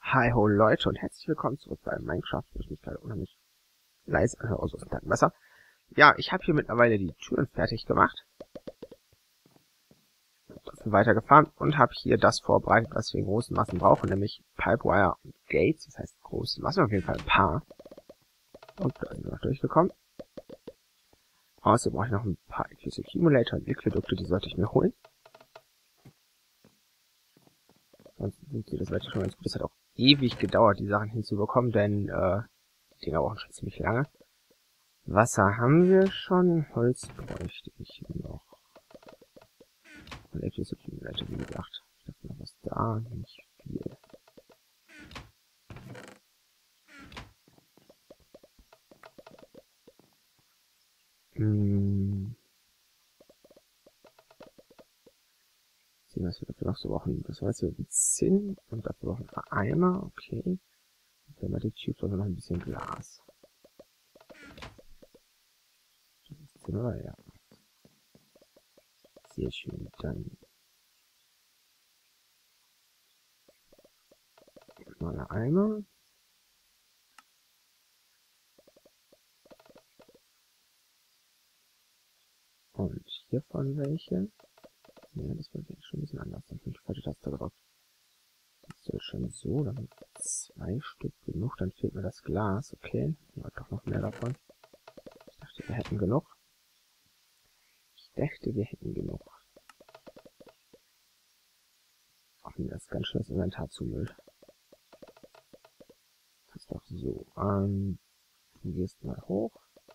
Hi ho Leute und herzlich willkommen zurück bei Minecraft, wo ich mich gerade unheimlich leise anhöre, also ist ein besser. Ja, ich habe hier mittlerweile die Türen fertig gemacht, dafür weitergefahren und habe hier das vorbereitet, was wir in großen Massen brauchen, nämlich Pipewire und Gates, das heißt große Massen, auf jeden Fall ein paar. Und da sind wir noch durchgekommen. Außerdem brauche ich noch ein paar Accumulator und Liquidukte, die sollte ich mir holen. Sonst sind die, das wird schon ganz gut. Das hat auch ewig gedauert, die Sachen hinzubekommen, denn die Dinger brauchen schon ziemlich lange. Wasser haben wir schon, Holz bräuchte ich noch. Und Accumulator, wie gesagt. Ich dachte noch was da, nicht viel. Sehen, was wir dafür noch so brauchen. Das war jetzt hier ein Zinn und dafür brauchen wir Eimer, okay. Und wenn wir die Tube noch ein bisschen Glas. Ja. Sehr schön. Dann mal eine Eimer. Und hiervon welche. Ja, das wird jetzt schon ein bisschen anders. Dann habe ich die falsche Taste gedrückt. Das soll schon so, dann haben wir 2 Stück genug. Dann fehlt mir das Glas. Okay, ja, doch noch mehr davon. Ich dachte, wir hätten genug. Ach nee, das ist ganz schön das Inventar zumüllt. Das ist doch so. Du gehst mal hoch.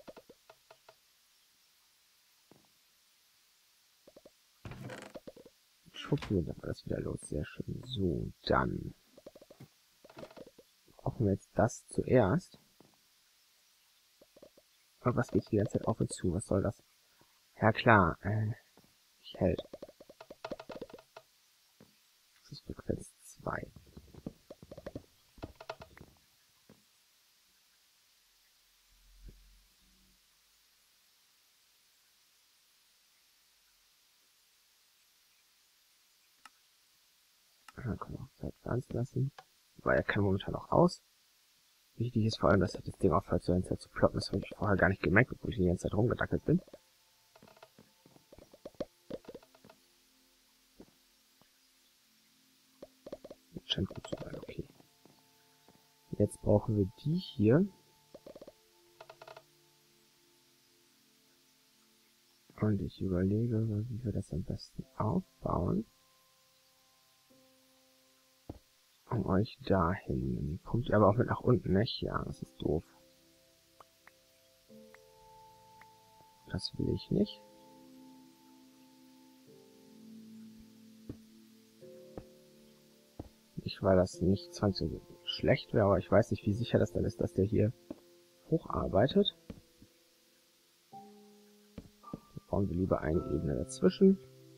Schwuppdiwupp, dann war das wieder los. Sehr schön. So, dann brauchen wir jetzt das zuerst. Aber was geht die ganze Zeit auf und zu? Was soll das? Ja klar, ich hält. Das ist Frequenz 2. Dann können wir auch Zeit pflanzen lassen. Weil er kann momentan auch aus. Wichtig ist vor allem, dass das Ding aufhört, so die ganze Zeit zu ploppen. Das habe ich vorher gar nicht gemerkt, obwohl ich die ganze Zeit rumgedackelt bin. Das scheint gut zu sein, okay. Jetzt brauchen wir die hier. Und ich überlege, wie wir das am besten aufbauen. Um euch dahin. Kommt ihr aber auch mit nach unten, nicht? Ja, das ist doof. Das will ich nicht. Nicht, weil das nicht zwangsläufig schlecht wäre, aber ich weiß nicht, wie sicher das dann ist, dass der hier hocharbeitet. Da bauen wir lieber eine Ebene dazwischen.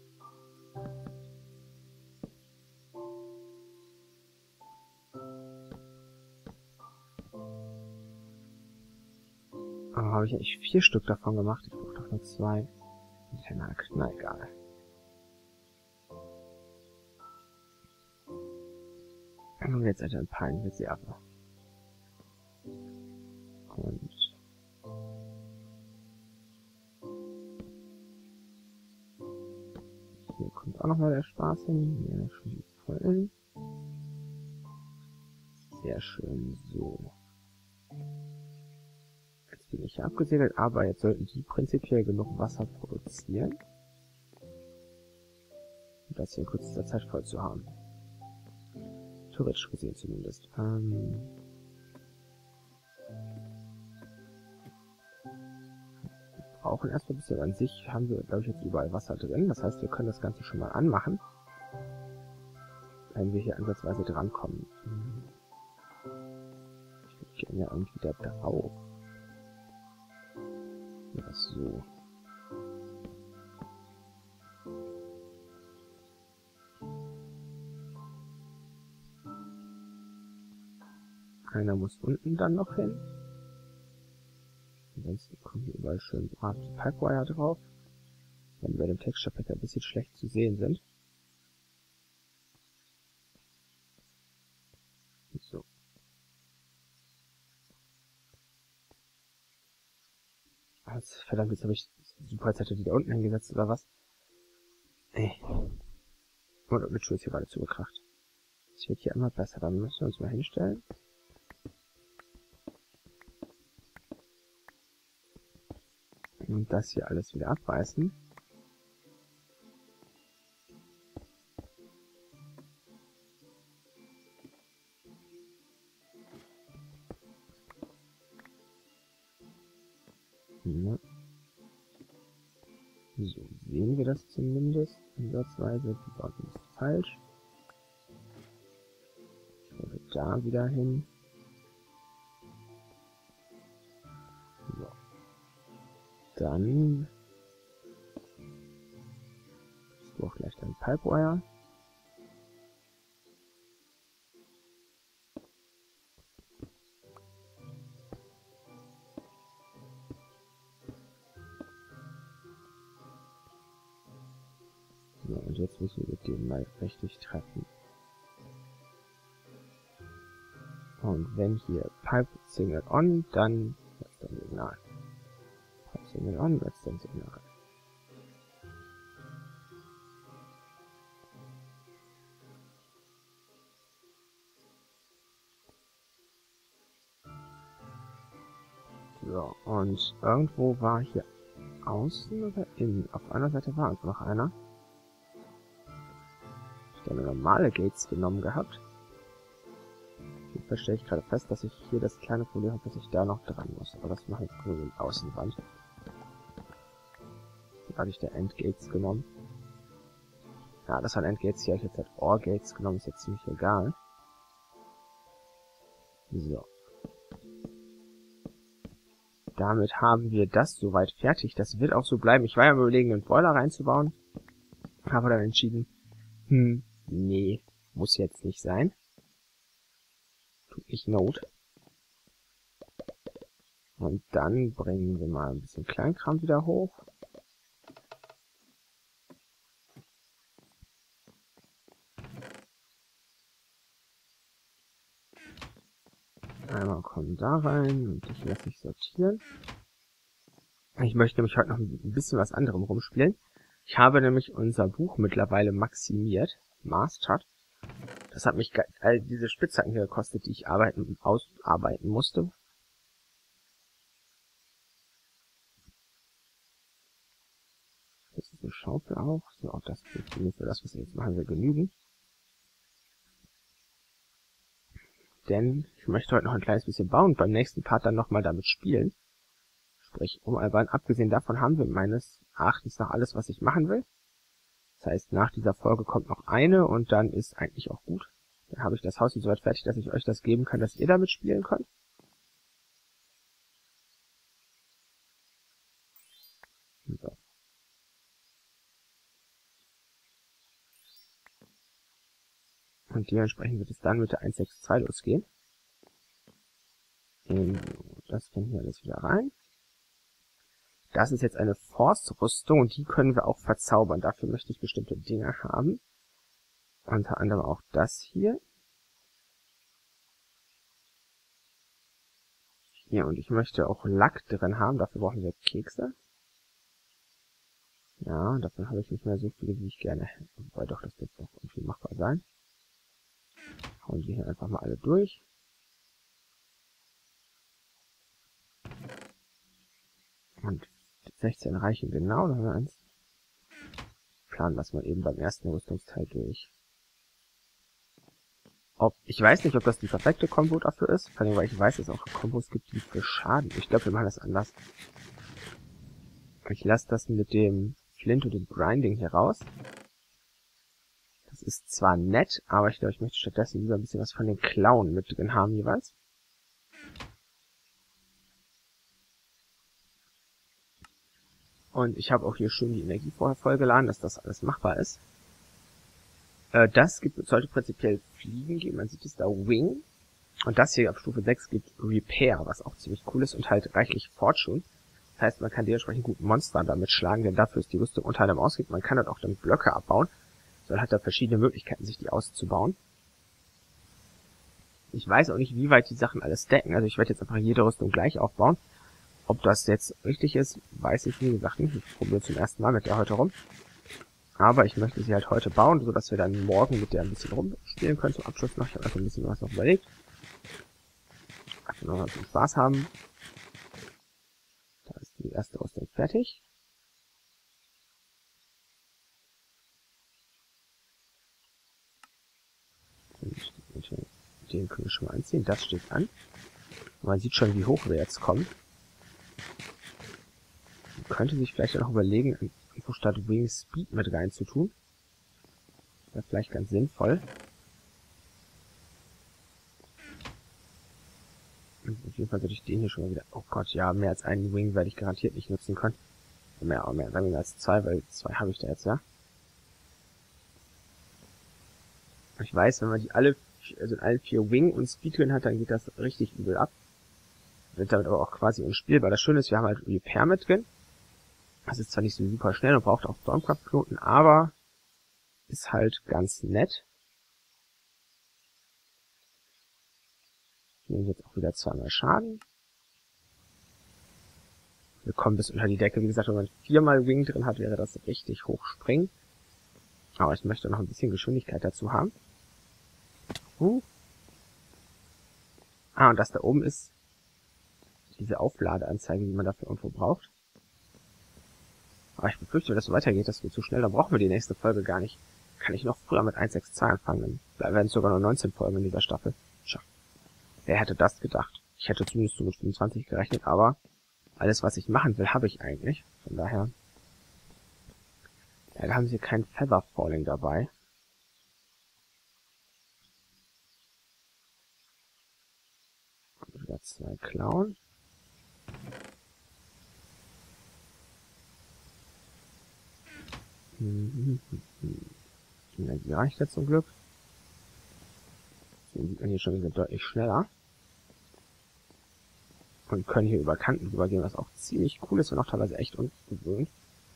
Aber habe ich eigentlich 4 Stück davon gemacht? Ich brauche doch nur 2. Na egal. Dann haben wir jetzt ein paar in Reserve. Und hier kommt auch nochmal der Spaß hin. Ja, schon die vollen. Sehr schön, so. Jetzt bin ich hier abgesegelt, aber jetzt sollten die prinzipiell genug Wasser produzieren, um das hier in kürzester Zeit voll zu haben. Theoretisch gesehen zumindest. Wir brauchen erstmal ein bisschen, an sich haben wir, glaube ich, jetzt überall Wasser drin. Das heißt, wir können das Ganze schon mal anmachen, wenn wir hier ansatzweise drankommen. Ich würde gerne ja irgendwie da drauf. Ja, so. Einer muss unten dann noch hin. Ansonsten kommen hier überall schön brav die Pipewire drauf. Wenn die bei dem Texture Pack ein bisschen schlecht zu sehen sind. So. Verdammt, jetzt habe ich Superzette die da unten hingesetzt, oder was? Ey. Und mit Schuhe ist hier gerade zugekracht. Es wird hier immer besser, dann müssen wir uns mal hinstellen. Und das hier alles wieder abreißen. Ja. So, sehen wir das zumindest. Ansatzweise, die Ordnung ist falsch. Oder da wieder hin. So. Dann ist auch gleich dein Pipewire. So, und jetzt müssen wir den mal richtig treffen. Und wenn hier Pipe Signal on, dann setzt er ein Signal. Pipe Signal on, setzt ein Signal. So, und irgendwo war hier außen oder innen? Auf einer Seite war noch einer. Ich habe normale Gates genommen gehabt. Jetzt stelle ich gerade fest, dass ich hier das kleine Problem habe, dass ich da noch dran muss. Aber das mache ich nur mit Außenwand. Hier hatte ich der Endgates genommen. Ja, das waren Endgates. Hier habe ich jetzt halt Or-Gates genommen. Ist jetzt ziemlich egal. So. Damit haben wir das soweit fertig. Das wird auch so bleiben. Ich war ja am Überlegen, einen Boiler reinzubauen. Habe dann entschieden, nee, muss jetzt nicht sein. Tut nicht Not. Und dann bringen wir mal ein bisschen Kleinkram wieder hoch. Einmal kommen da rein und ich lasse mich sortieren. Ich möchte nämlich heute noch ein bisschen was anderem rumspielen. Ich habe nämlich unser Buch mittlerweile maximiert, mastered. Das hat mich all diese Spitzhacken hier gekostet, die ich ausarbeiten musste. Das ist eine Schaufel auch. So, auch das funktioniert für das, was wir jetzt machen, wir genügen. Denn ich möchte heute noch ein kleines bisschen bauen und beim nächsten Part dann nochmal damit spielen. Sprich, Umalbahn. Abgesehen davon haben wir meines Erachtens noch alles, was ich machen will. Das heißt, nach dieser Folge kommt noch eine und dann ist eigentlich auch gut. Dann habe ich das Haus soweit fertig, dass ich euch das geben kann, dass ihr damit spielen könnt. So. Und dementsprechend wird es dann mit der 162 losgehen. Das können wir alles wieder rein. Das ist jetzt eine Force-Rüstung und die können wir auch verzaubern. Dafür möchte ich bestimmte Dinge haben. Unter anderem auch das hier. Hier, und ich möchte auch Lack drin haben. Dafür brauchen wir Kekse. Ja, davon habe ich nicht mehr so viele, wie ich gerne hätte. Wobei doch, das wird auch irgendwie machbar sein. Hauen wir hier einfach mal alle durch. Und 16 reichen genau, dann haben wir eins. Planen lassen wir eben beim ersten Rüstungsteil durch. Ich weiß nicht, ob das die perfekte Kombo dafür ist, vor allem, weil ich weiß, dass es auch Kombos gibt, die für Schaden. Ich glaube, wir machen das anders. Ich lasse das mit dem Flint und dem Grinding hier raus. Das ist zwar nett, aber ich glaube, ich möchte stattdessen lieber ein bisschen was von den Klauen mit drin haben jeweils. Und ich habe auch hier schön die Energie vorher vollgeladen, dass das alles machbar ist. Das sollte prinzipiell Fliegen geben, man sieht es da, Wing. Und das hier auf Stufe 6 gibt Repair, was auch ziemlich cool ist und halt reichlich Fortune. Das heißt, man kann dementsprechend gut Monster damit schlagen, denn dafür ist die Rüstung unter anderem ausgelegt. Man kann halt auch damit Blöcke abbauen. Man hat da verschiedene Möglichkeiten, sich die auszubauen. Ich weiß auch nicht, wie weit die Sachen alles stacken. Also ich werde jetzt einfach jede Rüstung gleich aufbauen. Ob das jetzt richtig ist, weiß ich wie gesagt nicht. Ich probiere zum ersten Mal mit der heute rum. Aber ich möchte sie halt heute bauen, sodass wir dann morgen mit der ein bisschen rumspielen können zum Abschluss noch. Ich habe einfach ein bisschen was noch überlegt. Einfach noch ein bisschen Spaß haben. Da ist die erste Rüstung fertig. Den können wir schon mal anziehen. Das steht an. Man sieht schon, wie hoch wir jetzt kommen. Man könnte sich vielleicht auch noch überlegen, einfach statt Wing Speed mit rein zu tun. Wäre vielleicht ganz sinnvoll. Und auf jeden Fall sollte ich den hier schon mal wieder... Oh Gott, ja, mehr als einen Wing werde ich garantiert nicht nutzen können. Mehr als 2, weil 2 habe ich da jetzt, ja. Ich weiß, wenn man die alle, also in allen 4 Wing und Speed drin hat, dann geht das richtig übel ab. Wird damit aber auch quasi unspielbar. Das Schöne ist, wir haben halt Repair mit drin. Das ist zwar nicht so super schnell und braucht auch Stormcraft-Knoten, aber ist halt ganz nett. Ich nehme jetzt auch wieder 2-mal Schaden. Wir kommen bis unter die Decke. Wie gesagt, wenn man 4-mal Wing drin hat, wäre das richtig hoch springen. Aber ich möchte noch ein bisschen Geschwindigkeit dazu haben. Und das da oben ist diese Aufladeanzeige, die man dafür irgendwo braucht. Aber ich befürchte, wenn das so weitergeht, das geht zu schnell, dann brauchen wir die nächste Folge gar nicht. Kann ich noch früher mit 1.6.2 anfangen, dann werden es sogar nur 19 Folgen in dieser Staffel. Tja, wer hätte das gedacht? Ich hätte zumindest so mit 25 gerechnet, aber alles, was ich machen will, habe ich eigentlich. Von daher, ja, da haben sie kein Feather Falling dabei. Und wieder 2 Klauen. Die reicht ja zum Glück. So sieht man hier schon wieder deutlich schneller. Und können hier über Kanten drüber gehen, was auch ziemlich cool ist und auch teilweise echt ungewöhnlich.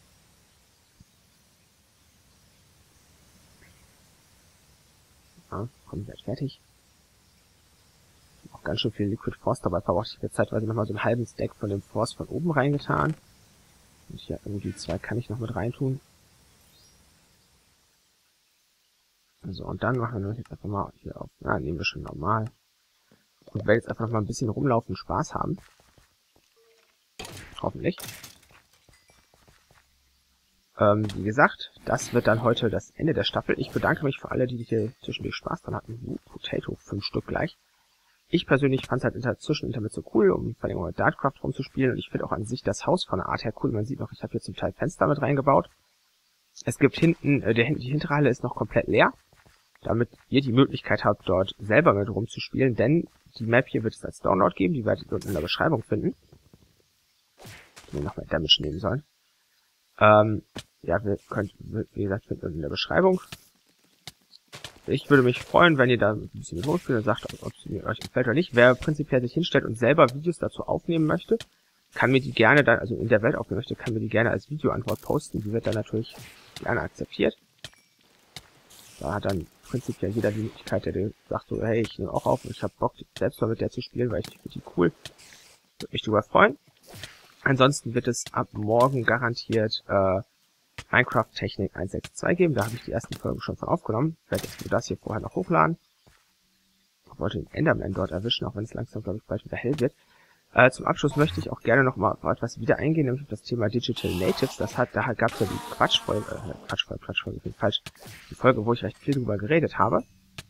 Ja, komplett fertig. Auch ganz schön viel Liquid Force dabei verbraucht. Ich habe jetzt zeitweise nochmal so einen halben Stack von dem Force von oben reingetan. Und hier irgendwie 2 kann ich noch mit reintun. So, und dann machen wir jetzt einfach mal hier auf, nehmen wir schon normal. Und werden jetzt einfach noch mal ein bisschen rumlaufen und Spaß haben. Hoffentlich. Wie gesagt, das wird dann heute das Ende der Staffel. Ich bedanke mich für alle, die hier zwischendurch Spaß dran hatten. Potato, 5 Stück gleich. Ich persönlich fand es halt zwischendurch so cool, um vor allem mit Dartcraft rumzuspielen. Und ich finde auch an sich das Haus von der Art her cool. Man sieht noch, ich habe hier zum Teil Fenster mit reingebaut. Es gibt hinten, die hintere Halle ist noch komplett leer. Damit ihr die Möglichkeit habt, dort selber mit rumzuspielen, denn die Map hier wird es als Download geben, die werdet ihr unten in der Beschreibung finden. Ich will noch mehr Damage nehmen sollen. Ja, wie gesagt, findet ihr in der Beschreibung. Ich würde mich freuen, wenn ihr da ein bisschen mit rumspielt und sagt, ob es euch gefällt oder nicht. Wer prinzipiell sich hinstellt und selber Videos dazu aufnehmen möchte, kann mir die gerne dann, also in der Welt aufnehmen möchte, kann mir die gerne als Videoantwort posten. Die wird dann natürlich gerne akzeptiert. Da hat dann prinzipiell jeder die Möglichkeit, der sagt so, hey, ich nehme auch auf und ich habe Bock, selbst mal mit der zu spielen, weil ich finde die cool. Würde mich darüber freuen. Ansonsten wird es ab morgen garantiert Minecraft Technik 1.6.2 geben. Da habe ich die ersten Folgen schon von aufgenommen. Ich werde jetzt nur das hier vorher noch hochladen. Ich wollte den Enderman dort erwischen, auch wenn es langsam, glaube ich, bald wieder hell wird. Zum Abschluss möchte ich auch gerne noch mal auf etwas wieder eingehen, nämlich auf das Thema Digital Natives. Da gab es ja die Quatschfolge, ich bin falsch, die Folge, wo ich recht viel drüber geredet habe.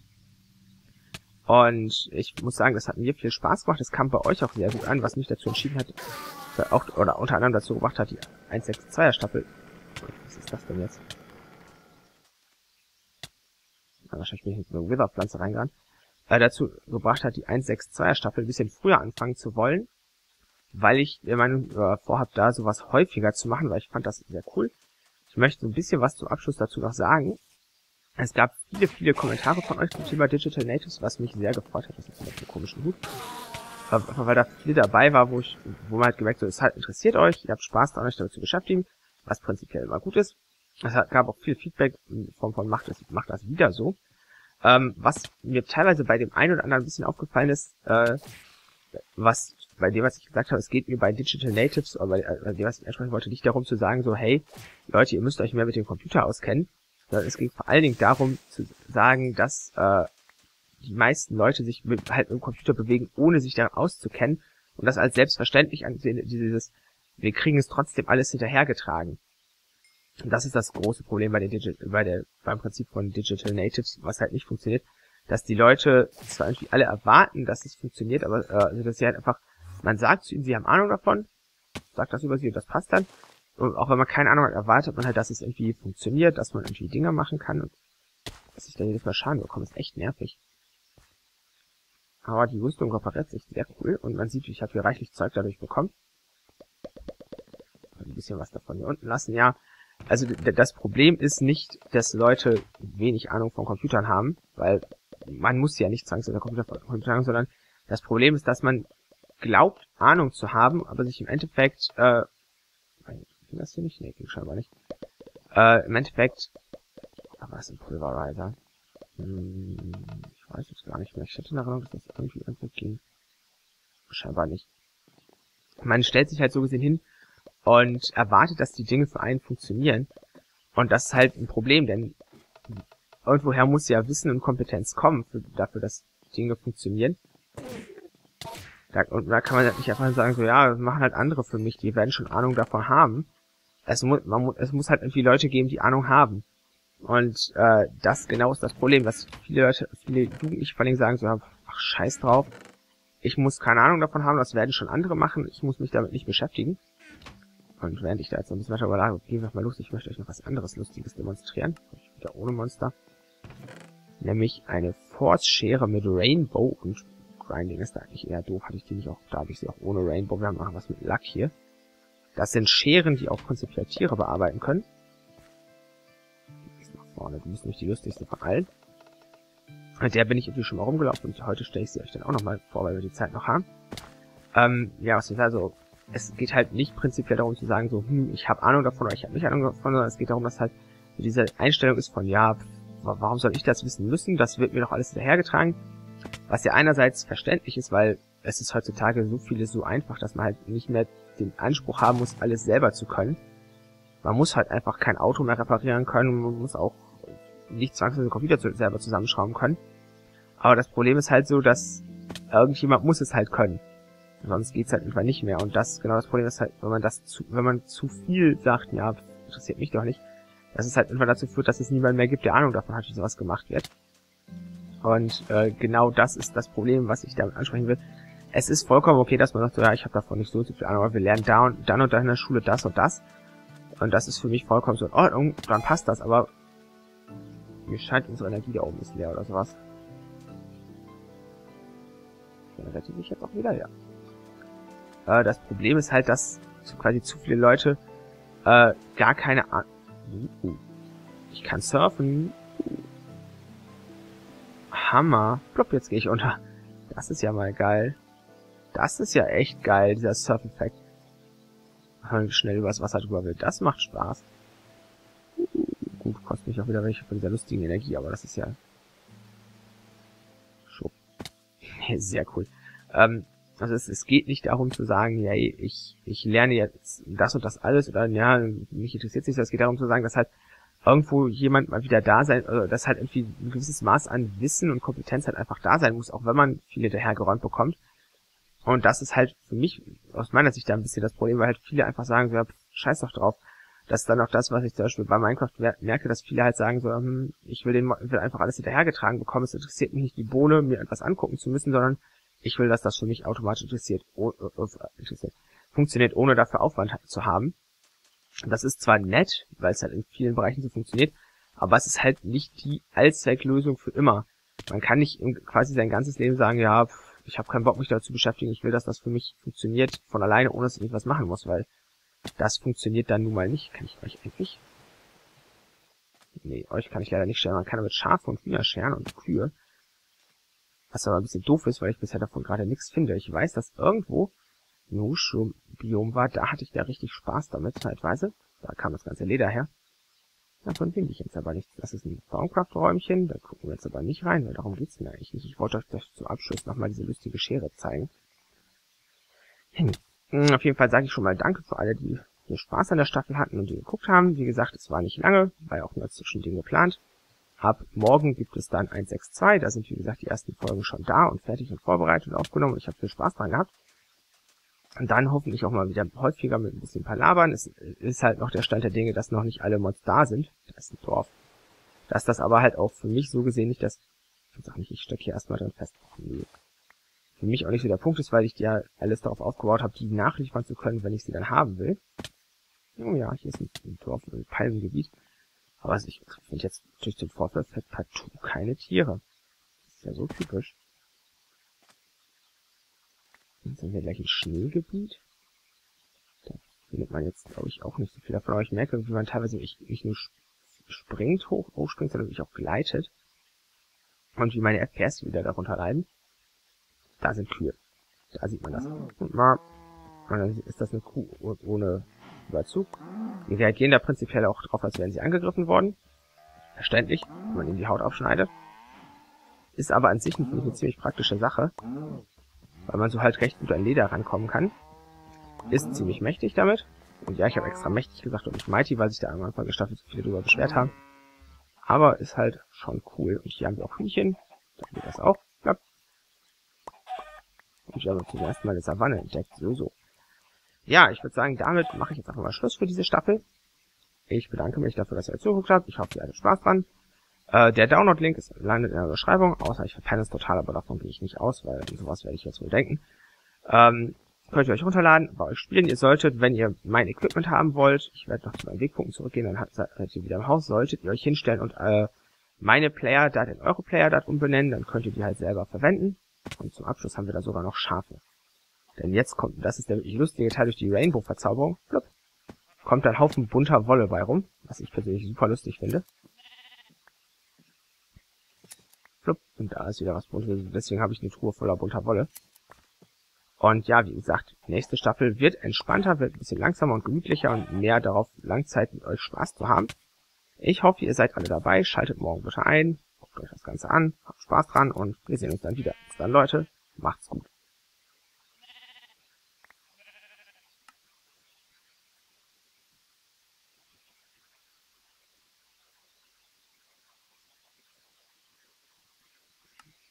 Und ich muss sagen, das hat mir viel Spaß gemacht. Das kam bei euch auch sehr gut an, was mich dazu entschieden hat, oder unter anderem dazu gebracht hat, die 1.6.2er Staffel. Was ist das denn jetzt? Wahrscheinlich bin ich jetzt in eine Wither-Pflanze reingegangen. Dazu gebracht hat, die 1.6.2er Staffel ein bisschen früher anfangen zu wollen, weil ich der Meinung vorhabe, da sowas häufiger zu machen, weil ich fand das sehr cool. Ich möchte so ein bisschen was zum Abschluss dazu noch sagen. Es gab viele Kommentare von euch zum Thema Digital Natives, was mich sehr gefreut hat. Das ist jetzt einen komischen Hut. Weil da viel dabei war, wo man halt gemerkt hat, es halt interessiert euch, ihr habt Spaß daran, euch damit zu beschäftigen, was prinzipiell immer gut ist. Es gab auch viel Feedback in Form von macht das wieder so. Was mir teilweise bei dem einen oder anderen ein bisschen aufgefallen ist, was ich gesagt habe, es geht mir bei Digital Natives, oder bei dem, was ich ansprechen wollte, nicht darum zu sagen, so, hey, Leute, ihr müsst euch mehr mit dem Computer auskennen, sondern es ging vor allen Dingen darum zu sagen, dass die meisten Leute sich halt im Computer bewegen, ohne sich daran auszukennen und das als selbstverständlich ansehen, wir kriegen es trotzdem alles hinterhergetragen. Und das ist das große Problem beim Prinzip von Digital Natives, was halt nicht funktioniert, dass die Leute zwar irgendwie alle erwarten, dass es funktioniert, aber also dass sie halt einfach, man sagt zu ihnen, sie haben Ahnung davon, sagt das über sie und das passt dann. Und auch wenn man keine Ahnung hat, erwartet man halt, dass es irgendwie funktioniert, dass man irgendwie Dinge machen kann. Und dass ich da jedes Mal Schaden bekomme, ist echt nervig. Aber die Rüstung repariert sich sehr cool und man sieht, ich habe hier reichlich Zeug dadurch bekommen. Ein bisschen was davon hier unten lassen, ja. Also das Problem ist nicht, dass Leute wenig Ahnung von Computern haben, weil man muss ja nicht zwangsläufig Computer haben, sondern das Problem ist, dass man glaubt, Ahnung zu haben, aber sich im Endeffekt, ging das hier nicht? Nee, ging scheinbar nicht. Im Endeffekt, was ist ein Pulverizer? Ich weiß jetzt gar nicht mehr. Ich hätte in Erinnerung, dass das irgendwie ging. Scheinbar nicht. Man stellt sich halt so gesehen hin und erwartet, dass die Dinge für einen funktionieren. Und das ist halt ein Problem, denn irgendwoher muss ja Wissen und Kompetenz kommen, dafür, dass Dinge funktionieren. Und da kann man halt nicht einfach sagen, so, ja, das machen halt andere für mich, die werden schon Ahnung davon haben. Es muss halt irgendwie Leute geben, die Ahnung haben. Und das genau ist das Problem, dass viele Jugendliche vor allem sagen so, ach, scheiß drauf, ich muss keine Ahnung davon haben, das werden schon andere machen, ich muss mich damit nicht beschäftigen. Und während ich da jetzt so ein bisschen weiter überlege, gehen wir mal los, ich möchte euch noch was anderes Lustiges demonstrieren. Wieder ohne Monster. Nämlich eine Force-Schere mit Rainbow und Grinding ist da eigentlich eher doof, da habe ich sie auch ohne Rainbow, wir machen was mit Lack hier. Das sind Scheren, die auch prinzipiell Tiere bearbeiten können. Vorne, die ist nämlich die lustigste von allen. Mit der bin ich irgendwie schon mal rumgelaufen und heute stelle ich sie euch dann auch nochmal vor, weil wir die Zeit noch haben. Ja, was ist also, es geht halt nicht prinzipiell darum zu sagen, so, ich habe Ahnung davon oder ich habe nicht Ahnung davon, sondern es geht darum, dass halt so diese Einstellung ist von, ja, warum soll ich das wissen müssen? Das wird mir doch alles hinterhergetragen. Was ja einerseits verständlich ist, weil es ist heutzutage so einfach, dass man halt nicht mehr den Anspruch haben muss, alles selber zu können. Man muss halt einfach kein Auto mehr reparieren können und man muss auch nicht zwangsweise den Computer selber zusammenschrauben können. Aber das Problem ist halt so, dass irgendjemand muss es halt können. Sonst geht's halt einfach nicht mehr. Und genau das Problem ist halt, wenn man zu viel sagt, ja, interessiert mich doch nicht, dass es halt einfach dazu führt, dass es niemand mehr gibt, der Ahnung davon hat, wie sowas gemacht wird. Und genau das ist das Problem, was ich damit ansprechen will. Es ist vollkommen okay, dass man sagt, so, ja, ich habe davon nicht so viel Ahnung, aber wir lernen da und dann in der Schule das und das. Und das ist für mich vollkommen so in Ordnung, dann passt das, aber mir scheint unsere Energie da oben ist leer oder sowas. Dann rette ich jetzt auch wieder, ja. Das Problem ist halt, dass quasi zu viele Leute gar keine Ahnung. Ich kann surfen. Hammer. Plopp, jetzt gehe ich unter. Das ist ja mal geil. Das ist ja echt geil, dieser Surf-Effekt. Schnell übers Wasser drüber will. Das macht Spaß. Gut, kostet mich auch wieder welche von dieser lustigen Energie, aber das ist ja schon sehr cool. Also es geht nicht darum zu sagen, ja, ich lerne jetzt das und das alles oder ja, mich interessiert nicht, es geht darum zu sagen, dass halt irgendwo jemand mal wieder da sein, also dass halt irgendwie ein gewisses Maß an Wissen und Kompetenz halt einfach da sein muss, auch wenn man viel hinterhergeräumt bekommt. Und das ist halt für mich aus meiner Sicht da ein bisschen das Problem, weil halt viele einfach sagen, so, ja, scheiß doch drauf. Das ist dann auch das, was ich zum Beispiel bei Minecraft merke, dass viele halt sagen so, ich will einfach alles hinterhergetragen bekommen, es interessiert mich nicht die Bohne, mir etwas angucken zu müssen, sondern ich will, dass das für mich automatisch funktioniert, ohne dafür Aufwand zu haben. Das ist zwar nett, weil es halt in vielen Bereichen so funktioniert, aber es ist halt nicht die Allzwecklösung für immer. Man kann nicht quasi sein ganzes Leben sagen, ja, ich habe keinen Bock, mich damit zu beschäftigen, ich will, dass das für mich funktioniert von alleine, ohne dass ich was machen muss, weil das funktioniert dann nun mal nicht. Kann ich euch eigentlich? Nee, euch kann ich leider nicht scheren. Man kann damit Schafe und Hühner scheren und Kühe. Was aber ein bisschen doof ist, weil ich bisher davon gerade nichts finde. Ich weiß, dass irgendwo ein Mushroom-Biom war. Da hatte ich da richtig Spaß damit, zeitweise. Da kam das ganze Leder her. Davon finde ich jetzt aber nichts. Das ist ein Baumkrafträumchen. Da gucken wir jetzt aber nicht rein, weil darum geht's mir eigentlich nicht. Ich wollte euch zum Abschluss nochmal diese lustige Schere zeigen. Auf jeden Fall sage ich schon mal Danke für alle, die hier Spaß an der Staffel hatten und die geguckt haben. Wie gesagt, es war nicht lange, war ja auch nur als Zwischending geplant. Ab morgen gibt es dann 162. Da sind, wie gesagt, die ersten Folgen schon da und fertig und vorbereitet und aufgenommen. Und ich habe viel Spaß dran gehabt. Und dann hoffentlich auch mal wieder häufiger mit ein bisschen Palabern. Es ist halt noch der Stand der Dinge, dass noch nicht alle Mods da sind. Das ist ein Dorf. Dass das aber halt auch für mich so gesehen nicht das... Ich sag nicht, ich stecke hier erstmal drin fest. Nee. Für mich auch nicht so der Punkt ist, weil ich ja alles darauf aufgebaut habe, die nachliefern zu können, wenn ich sie dann haben will. Oh ja, hier ist ein Dorf, ein Palmengebiet. Aber ich finde jetzt durch den Vorfalleffekt partout keine Tiere. Das ist ja so typisch. Dann sind wir gleich im Schneegebiet. Da findet man jetzt, glaube ich, auch nicht so viel davon. Aber ich merke, wie man teilweise nicht nur springt, hochspringt, sondern sich auch gleitet. Und wie meine FPS wieder darunter leiden. Da sind Kühe. Da sieht man das. Und dann ist das eine Kuh ohne Überzug. Die reagieren da prinzipiell auch drauf, als wären sie angegriffen worden. Verständlich, wenn man ihnen die Haut aufschneidet. Ist aber an sich eine ziemlich praktische Sache. Weil man so halt recht gut an Leder rankommen kann. Ist ziemlich mächtig damit. Und ja, ich habe extra mächtig gesagt und nicht mighty, weil sich da am Anfang der Staffel so viele drüber beschwert haben. Aber ist halt schon cool. Und hier haben wir auch Hühnchen. Da geht das auch. Klappt. Und ich habe zum ersten Mal eine Savanne entdeckt. So. Ja, ich würde sagen, damit mache ich jetzt einfach mal Schluss für diese Staffel. Ich bedanke mich dafür, dass ihr zugeguckt habt. Ich hoffe, ihr hattet Spaß dran. Der Download-Link landet in der Beschreibung, außer ich verpenne es total, aber davon gehe ich nicht aus, weil sowas werde ich jetzt wohl denken. Könnt ihr euch runterladen, bei euch spielen. Ihr solltet, wenn ihr mein Equipment haben wollt, ich werde noch zu meinen Wegpunkten zurückgehen, dann seid ihr wieder im Haus, solltet ihr euch hinstellen und meine Player-Dat in eure Player-Dat umbenennen, dann könnt ihr die halt selber verwenden. Und zum Abschluss haben wir da sogar noch Schafe. Denn jetzt kommt, das ist der wirklich lustige Teil durch die Rainbow-Verzauberung, kommt ein Haufen bunter Wolle bei rum, was ich persönlich super lustig finde. Und da ist wieder was Buntes, deswegen habe ich eine Truhe voller bunter Wolle. Und ja, wie gesagt, nächste Staffel wird entspannter, wird ein bisschen langsamer und gemütlicher und mehr darauf, Langzeit mit euch Spaß zu haben. Ich hoffe, ihr seid alle dabei, schaltet morgen bitte ein, guckt euch das Ganze an, habt Spaß dran und wir sehen uns dann wieder. Bis dann, Leute, macht's gut.